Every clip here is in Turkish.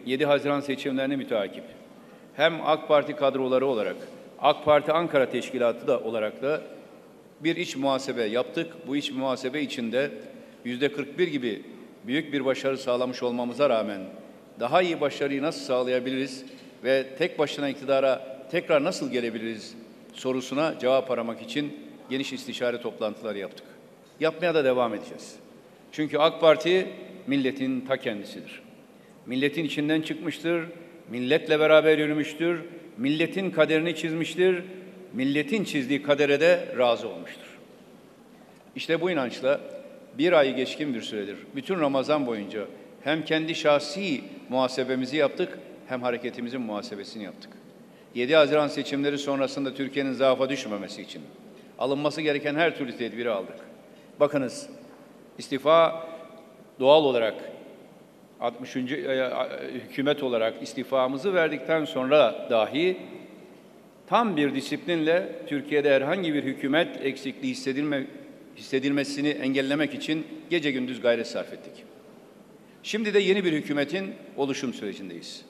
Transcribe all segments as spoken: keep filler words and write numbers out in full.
yedi Haziran seçimlerini müteakip hem AK Parti kadroları olarak, AK Parti Ankara Teşkilatı da olarak da bir iç muhasebe yaptık. Bu iç muhasebe içinde yüzde kırk bir gibi büyük bir başarı sağlamış olmamıza rağmen daha iyi başarıyı nasıl sağlayabiliriz ve tek başına iktidara tekrar nasıl gelebiliriz sorusuna cevap aramak için geniş istişare toplantıları yaptık. Yapmaya da devam edeceğiz. Çünkü AK Parti milletin ta kendisidir. Milletin içinden çıkmıştır, milletle beraber yürümüştür, milletin kaderini çizmiştir, milletin çizdiği kadere de razı olmuştur. İşte bu inançla bir ayı geçkin bir süredir bütün Ramazan boyunca hem kendi şahsi muhasebemizi yaptık hem hareketimizin muhasebesini yaptık. yedi Haziran seçimleri sonrasında Türkiye'nin zaafa düşmemesi için alınması gereken her türlü tedbiri aldık. Bakınız, istifa doğal olarak altmışıncı hükümet olarak istifamızı verdikten sonra dahi tam bir disiplinle Türkiye'de herhangi bir hükümet eksikliği hissedilme, hissedilmesini engellemek için gece gündüz gayret sarf ettik. Şimdi de yeni bir hükümetin oluşum sürecindeyiz.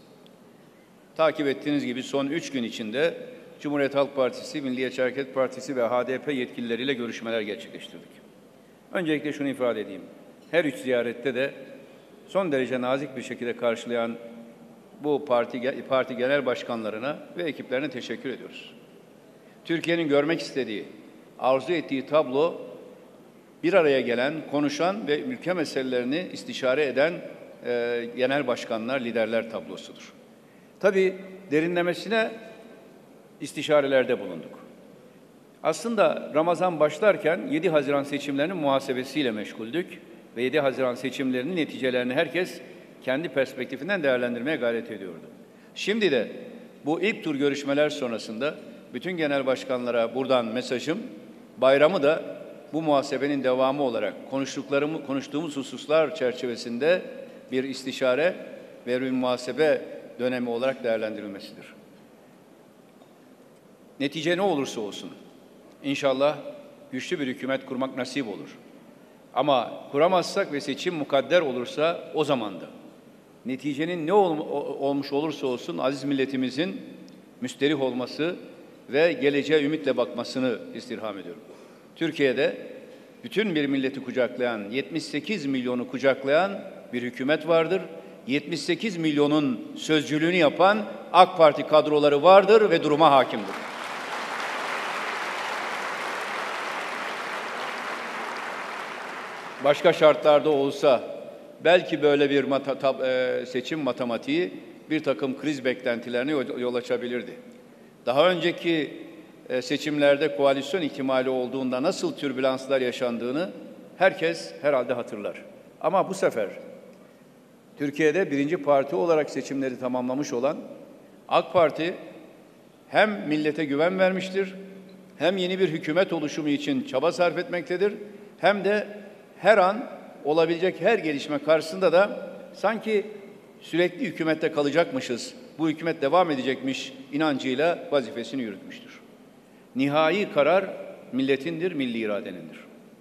Takip ettiğiniz gibi son üç gün içinde Cumhuriyet Halk Partisi, Milliyetçi Hareket Partisi ve H D P yetkilileriyle görüşmeler gerçekleştirdik. Öncelikle şunu ifade edeyim. Her üç ziyarette de son derece nazik bir şekilde karşılayan bu parti, parti genel başkanlarına ve ekiplerine teşekkür ediyoruz. Türkiye'nin görmek istediği, arzu ettiği tablo bir araya gelen, konuşan ve ülke meselelerini istişare eden e, genel başkanlar, liderler tablosudur. Tabii derinlemesine istişarelerde bulunduk. Aslında Ramazan başlarken yedi Haziran seçimlerinin muhasebesiyle meşguldük ve yedi Haziran seçimlerinin neticelerini herkes kendi perspektifinden değerlendirmeye gayret ediyordu. Şimdi de bu ilk tur görüşmeler sonrasında bütün genel başkanlara buradan mesajım, bayramı da bu muhasebenin devamı olarak konuştuklarımı, konuştuğumuz hususlar çerçevesinde bir istişare ve bir muhasebe dönemi olarak değerlendirilmesidir. Netice ne olursa olsun, İnşallah güçlü bir hükümet kurmak nasip olur. Ama kuramazsak ve seçim mukadder olursa o zaman da neticenin ne ol, olmuş olursa olsun aziz milletimizin müsterih olması ve geleceğe ümitle bakmasını istirham ediyorum. Türkiye'de bütün bir milleti kucaklayan, yetmiş sekiz milyonu kucaklayan bir hükümet vardır. yetmiş sekiz milyonun sözcülüğünü yapan AK Parti kadroları vardır ve duruma hakimdir. Başka şartlarda olsa belki böyle bir mata, tab, e, seçim matematiği bir takım kriz beklentilerine yol, yol açabilirdi. Daha önceki e, seçimlerde koalisyon ihtimali olduğunda nasıl türbülanslar yaşandığını herkes herhalde hatırlar. Ama bu sefer Türkiye'de birinci parti olarak seçimleri tamamlamış olan AK Parti hem millete güven vermiştir, hem yeni bir hükümet oluşumu için çaba sarf etmektedir, hem de her an olabilecek her gelişme karşısında da sanki sürekli hükümette kalacakmışız, bu hükümet devam edecekmiş inancıyla vazifesini yürütmüştür. Nihai karar milletindir, milli iradenindir.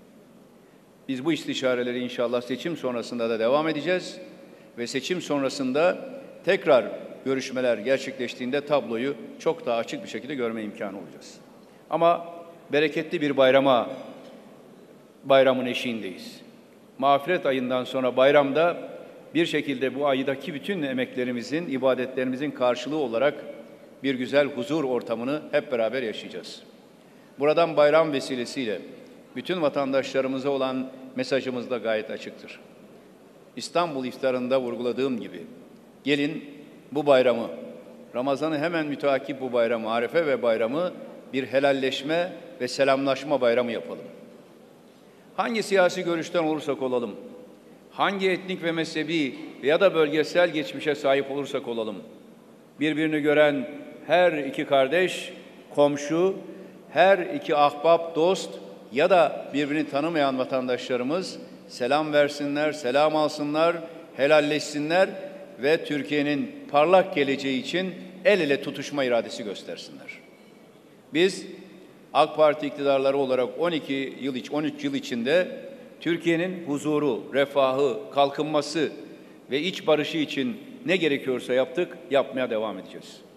Biz bu istişareleri inşallah seçim sonrasında da devam edeceğiz ve seçim sonrasında tekrar görüşmeler gerçekleştiğinde tabloyu çok daha açık bir şekilde görme imkanı olacağız. Ama bereketli bir bayrama, bayramın eşiğindeyiz. Mağfiret ayından sonra bayramda bir şekilde bu aydaki bütün emeklerimizin, ibadetlerimizin karşılığı olarak bir güzel huzur ortamını hep beraber yaşayacağız. Buradan bayram vesilesiyle bütün vatandaşlarımıza olan mesajımız da gayet açıktır. İstanbul iftarında vurguladığım gibi gelin bu bayramı, Ramazan'ı hemen müteakip bu bayramı, Arefe ve bayramı bir helalleşme ve selamlaşma bayramı yapalım. Hangi siyasi görüşten olursak olalım, hangi etnik ve mezhebi ya da bölgesel geçmişe sahip olursak olalım, birbirini gören her iki kardeş, komşu, her iki ahbap, dost ya da birbirini tanımayan vatandaşlarımız selam versinler, selam alsınlar, helalleşsinler ve Türkiye'nin parlak geleceği için el ele tutuşma iradesi göstersinler. Biz AK Parti iktidarları olarak on iki yıl, on üç yıl içinde Türkiye'nin huzuru, refahı, kalkınması ve iç barışı için ne gerekiyorsa yaptık, yapmaya devam edeceğiz.